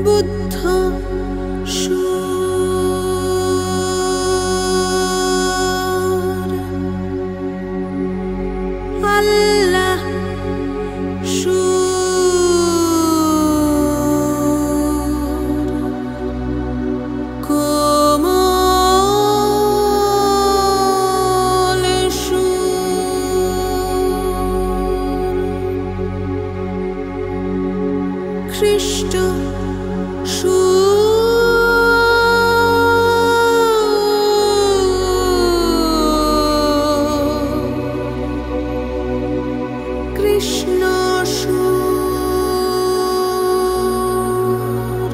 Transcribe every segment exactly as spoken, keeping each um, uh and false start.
বুদ্ধ সুর, আল্লাহ সুর, কোমল সুর, খ্রিস্ট কৃষ্ণ সুর,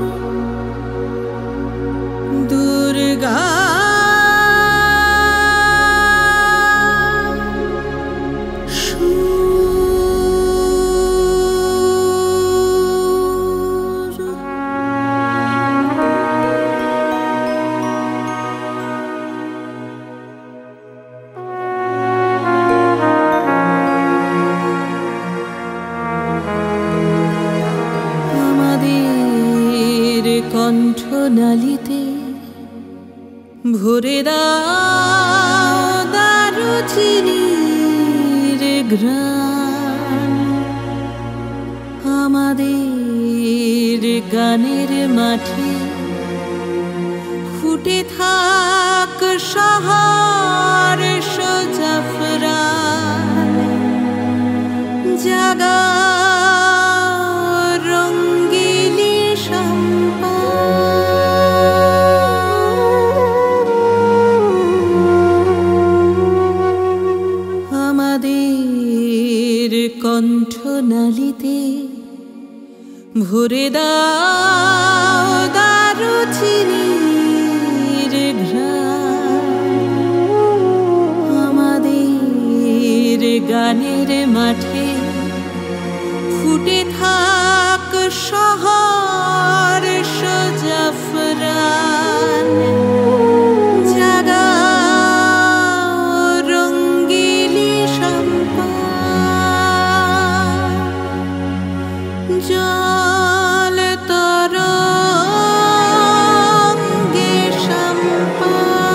দুর্গা কণ্ঠনালীতে ভরে দাও দারুচিনির ঘ্রাণ, আমাদের গানের মাঠে ফুটে থাক সহর্ষ জাফরান, জাগা রঙ্গিলি সম্পা, আমাদের কণ্ঠনালীতে ভরে দাও দারুচিনির ঘ্রাণ, আমাদের গানের মাঠে ফুটে থাক সহর্ষ জাফরান, জাগা রঙ্গিলি সম্পা, জল তরঙ্গে সম্পা,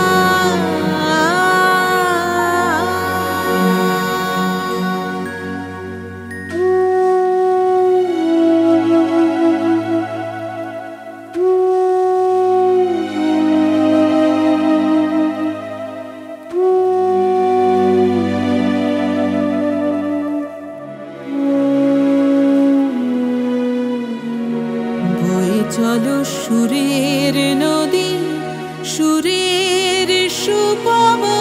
চলো সুরের নদী, সুরের সুপবন।